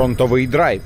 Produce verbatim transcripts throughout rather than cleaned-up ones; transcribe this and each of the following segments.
фронтовий драйв.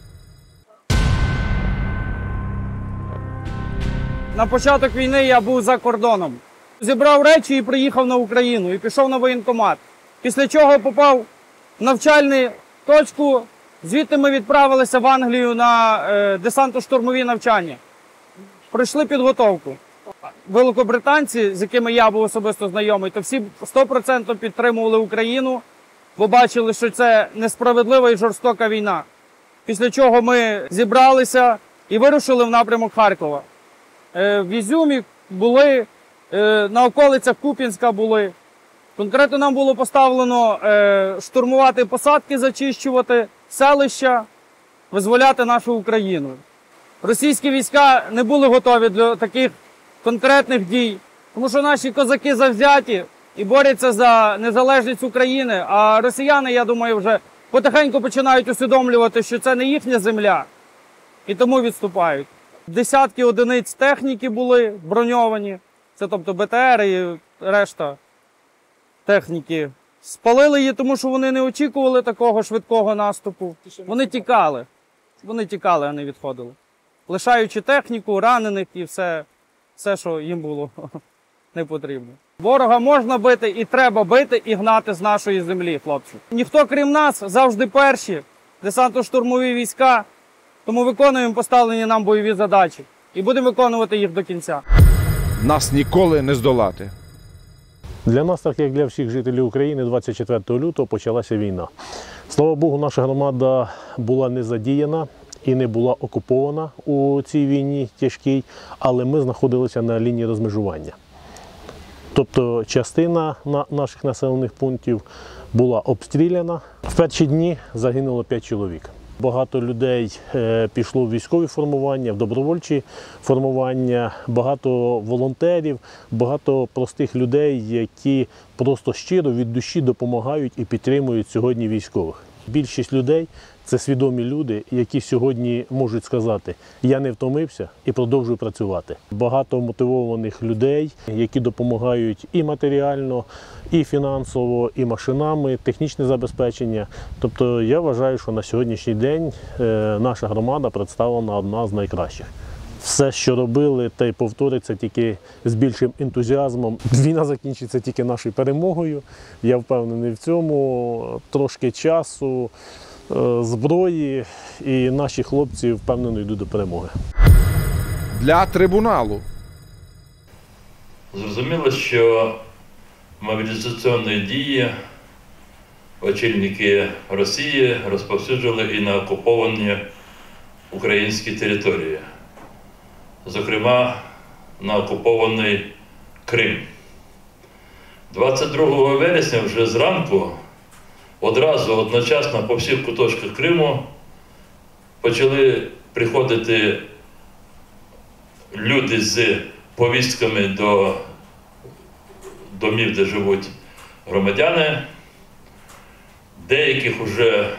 На початок війни я був за кордоном. Зібрав речі і приїхав на Україну, і пішов на воєнкомат. Після чого попав в навчальну точку, звідти ми відправилися в Англію на е, десантно-штурмові навчання. Пройшли підготовку. Великобританці, з якими я був особисто знайомий, то всі сто відсотків підтримували Україну, бо бачили, що це несправедлива і жорстока війна. Після чого ми зібралися і вирушили в напрямок Харкова. Е, в Ізюмі були, е, на околицях Куп'янська були. Конкретно нам було поставлено е, штурмувати посадки, зачищувати, селища, визволяти нашу Україну. Російські війська не були готові для таких конкретних дій, тому що наші козаки завзяті і борються за незалежність України, а росіяни, я думаю, вже потихеньку починають усвідомлювати, що це не їхня земля, і тому відступають. Десятки одиниць техніки були броньовані, це тобто Б Т Р і решта техніки. Спалили її, тому що вони не очікували такого швидкого наступу. Вони тікали, вони тікали, а не відходили. Лишаючи техніку, ранених і все, все, що їм було не потрібно. Ворога можна бити і треба бити і гнати з нашої землі, хлопці. Ніхто, крім нас, завжди перші, десантно-штурмові війська, тому виконуємо поставлені нам бойові задачі і будемо виконувати їх до кінця. Нас ніколи не здолати. Для нас, так як для всіх жителів України, двадцять четвертого лютого почалася війна. Слава Богу, наша громада була не задіяна і не була окупована у цій війні тяжкій, але ми знаходилися на лінії розмежування. Тобто частина наших населених пунктів була обстріляна. В перші дні загинуло п'ять чоловік. Багато людей пішло в військові формування, в добровольчі формування, багато волонтерів, багато простих людей, які просто щиро від душі допомагають і підтримують сьогодні військових. Більшість людей – це свідомі люди, які сьогодні можуть сказати «я не втомився і продовжую працювати». Багато мотивованих людей, які допомагають і матеріально, і фінансово, і машинами, технічне забезпечення. Тобто я вважаю, що на сьогоднішній день наша громада представлена одна з найкращих. Все, що робили, те й повториться тільки з більшим ентузіазмом. Війна закінчиться тільки нашою перемогою. Я впевнений в цьому. Трошки часу, зброї, і наші хлопці впевнено йдуть до перемоги. Для трибуналу. Зрозуміло, що мобілізаційні дії очільники Росії розповсюджували і на окуповані українські території. Зокрема, на окупований Крим. двадцять другого вересня вже зранку одразу одночасно по всіх куточках Криму почали приходити люди з повістками до домів, де живуть громадяни. Деяких вже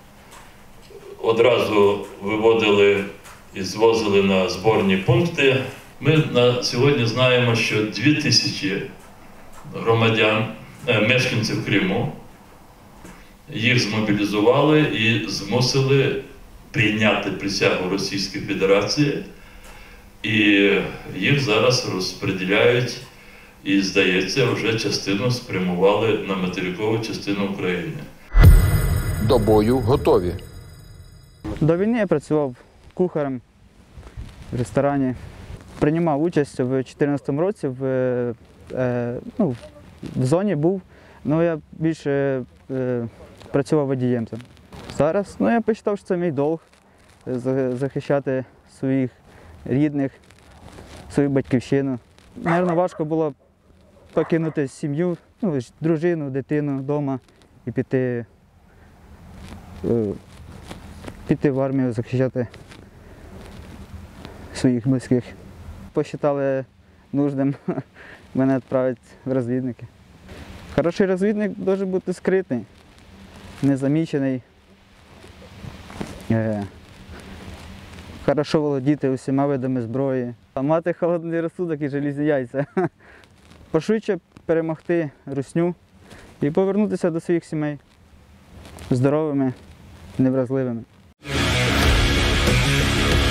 одразу виводили і звозили на зборні пункти. Ми на сьогодні знаємо, що дві тисячі громадян, мешканців Криму, їх змобілізували і змусили прийняти присягу Російської Федерації. І їх зараз розподіляють і, здається, вже частину спрямували на материкову частину України. До бою готові. До війни я працював кухарем в ресторані. Приймав участь у дві тисячі чотирнадцятому році, в, е, ну, в зоні був, але я більше е, працював водієм. Зараз ну, я вважав, що це мій долг захищати своїх рідних, свою батьківщину. Наверно, важко було покинути сім'ю, ну, дружину, дитину вдома і піти, е, піти в армію захищати своїх близьких. Посчитали нужним мене відправити в розвідники. Хороший розвідник має бути скритий, незамічений, е, хорошо володіти усіма видами зброї, а мати холодний розсудок і желізні яйця. Пошвидше перемогти русню і повернутися до своїх сімей здоровими невразливими.